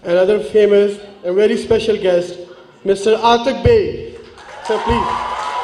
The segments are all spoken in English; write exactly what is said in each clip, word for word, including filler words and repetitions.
another famous and very special guest, Mister Atik Bey. Sir, please.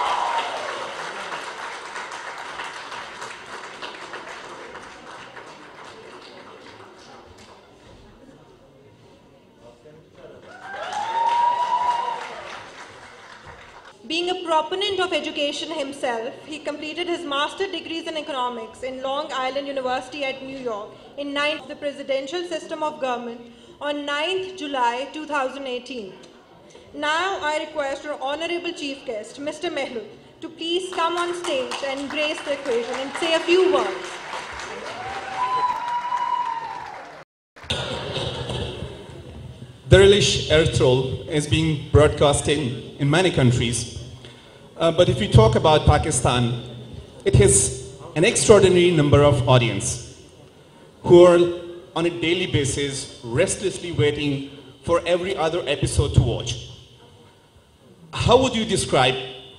Being a proponent of education himself, he completed his master's degrees in economics in Long Island University at New York in ninth the presidential system of government on ninth July two thousand eighteen. Now I request our honorable chief guest, Mister Mehlul, to please come on stage and grace the occasion and say a few words. Dirilish Ertuğrul is being broadcast in, in many countries. Uh, but if we talk about Pakistan, it has an extraordinary number of audience who are on a daily basis restlessly waiting for every other episode to watch. How would you describe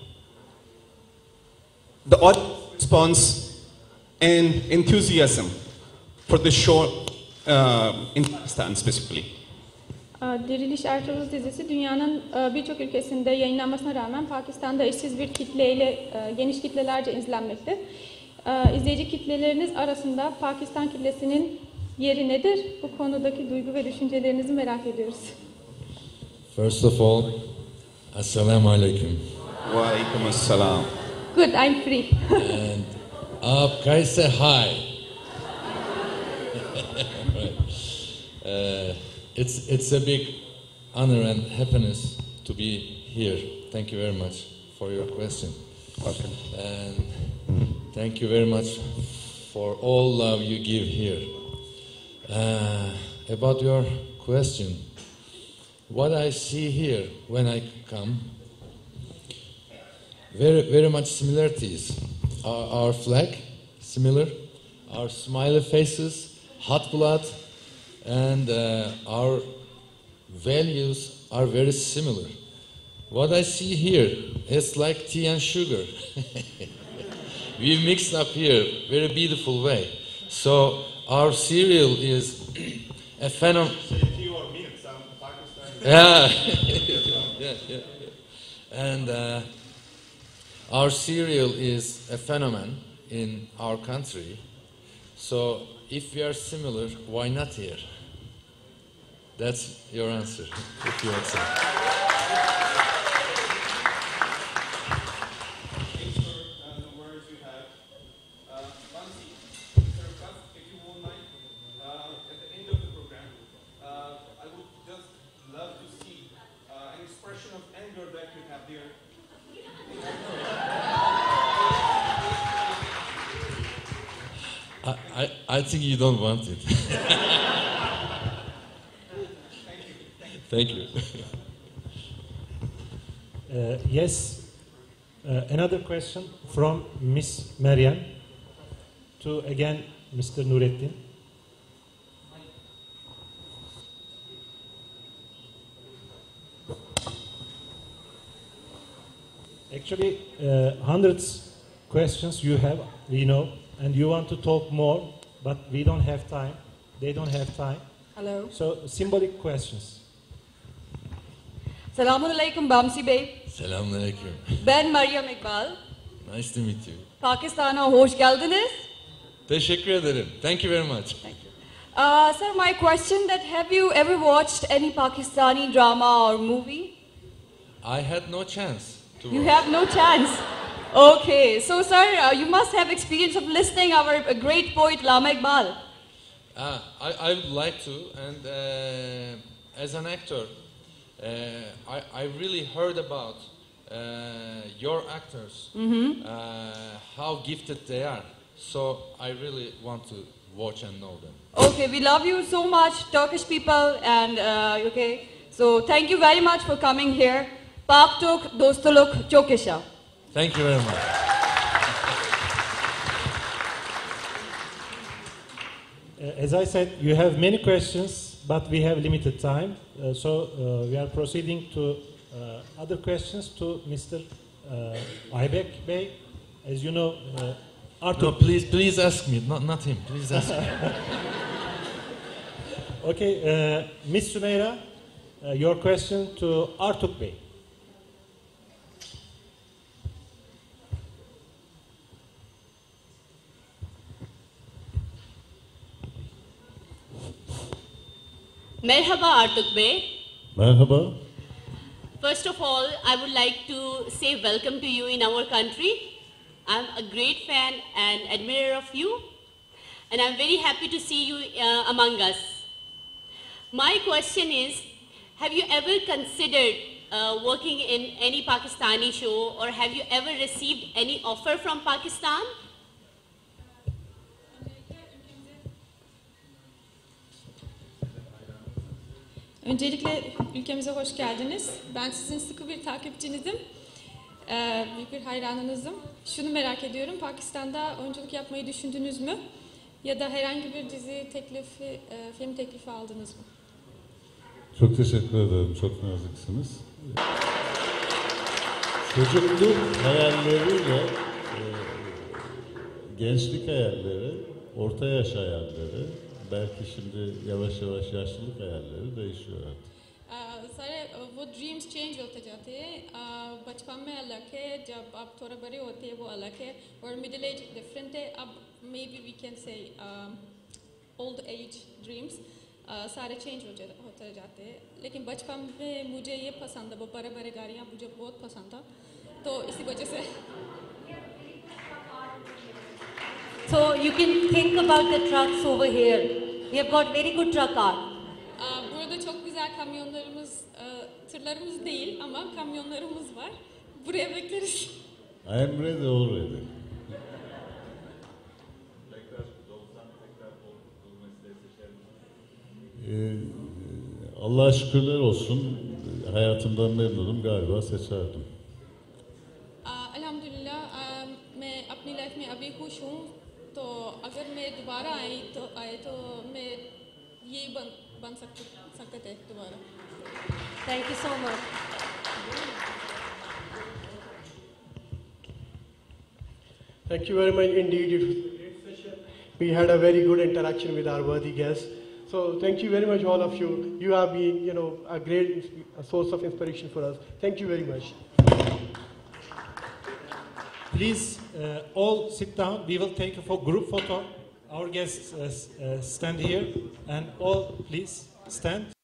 the audience response and enthusiasm for the show uh, in Pakistan specifically? Diriliş Ertuğrul dizisi dünyanın birçok ülkesinde yayınlanmasına rağmen Pakistan'da eşsiz bir kitleyle geniş kitlelerce izlenmekte. İzleyici kitleleriniz arasında Pakistan kitlesinin yeri nedir? Bu konudaki duygu ve düşüncelerinizi merak ediyoruz. First of all, Assalamu alaikum. Wa alaikum assalam. Good, I'm free. And Aap kaise hi. uh, It's, it's a big honor and happiness to be here. Thank you very much for your question. Welcome. And thank you very much for all love you give here. Uh, about your question, what I see here when I come, very, very much similarities. Our, our flag, similar. Our smiley faces, hot blood, and uh, our values are very similar. What I see here is like tea and sugar. We mix up here very beautiful way. So our cereal is a phenomenon. Yeah. yeah, yeah. And uh, our cereal is a phenomenon in our country. So if we are similar, why not here? That's your answer, if you accept. Thanks for uh, the words you have. Uh, Bansi, Sir Gus, if you won't mind, uh, at the end of the program, uh, I would just love to see uh, an expression of anger that you have there. I, I, I think you don't want it. Thank you. uh, yes, uh, another question from Miss Mariam to again Mister Nurettin. Actually, uh, hundreds questions you have, we know, and you want to talk more, but we don't have time. They don't have time. Hello. So, symbolic questions. Selamun Aleyküm Bamsi Bey. Selamun Aleyküm. Ben Meryem İkbal. Nice to meet you. Pakistan'a hoş geldiniz. Teşekkür ederim. Thank you very much. Thank you. Uh, sir, my question that have you ever watched any Pakistani drama or movie? I had no chance to You watch. have no chance. Okay, so sir, uh, you must have experience of listening our uh, great poet Allama Iqbal. Ah, I, I would like to, and uh, as an actor, uh, I, I really heard about uh, your actors, Mm-hmm. uh, how gifted they are. So I really want to watch and know them. Okay, we love you so much, Turkish people, and uh, okay. So thank you very much for coming here. Pak Tok Dostuluk Çok Yaşa. Thank you very much. Uh, as I said, you have many questions, but we have limited time. Uh, so uh, we are proceeding to uh, other questions to Mister Uh, Aybek Bey. As you know, uh, Arthur. No, please, please ask me, not, not him. Please ask me. Okay, uh, Miss Sumeira, uh, your question to Artuk Bey. Merhaba Artuk Bey. Merhaba. First of all, I would like to say welcome to you in our country. I'm a great fan and admirer of you, and I'm very happy to see you uh, among us. My question is, have you ever considered uh, working in any Pakistani show, or have you ever received any offer from Pakistan? Öncelikle ülkemize hoş geldiniz. Ben sizin sıkı bir takipçinizim. Ee, büyük bir hayranınızım. Şunu merak ediyorum, Pakistan'da oyunculuk yapmayı düşündünüz mü? Ya da herhangi bir dizi teklifi, e, film teklifi aldınız mı? Çok teşekkür ederim. Çok naziksiniz. Çocukluk hayalleriyle e, gençlik hayalleri, orta yaş hayalleri, belki şimdi yavaş yavaş yaşlılık hayalleri değişiyor artık. सारे वो dreams change होते जाते हैं. बचपन में अलग है, जब आप थोड़ा बड़े होते हैं वो अलग है, और मिडिल एज डिफरेंट है. अब maybe we can say old age dreams सारे चेंज हो जा, होते जाते हैं. लेकिन बचपन में मुझे ये पसंद है, वो बड़े बड़े गाड़ियाँ मुझे बहुत पसंद था, तो इसी वजह से. So you can think about the trucks over here. We have got very good truck art. Burada çok güzel kamyonlarımız, tırlarımız değil ama kamyonlarımız var. Buraya bekleriz. I am ready already. Ee, Allah'a şükürler olsun. Hayatımdan memnunum, galiba seçerdim. अल्हम्दुलिल्लाह, मैं अपनी life में अभी खुश हूँ, तो अगर मैं दोबारा आई तो आए तो मैं यही बन बन सकते सकते थे दोबारा. Thank you so much. Thank you very much indeed. It was a great session. We had a very good interaction with our worthy guests. So thank you very much, all of you. You have been, you know, a great a source of inspiration for us. Thank you very much. Please, uh, all sit down. We will take a pho- group photo. Our guests uh, s- uh, stand here, and all please stand.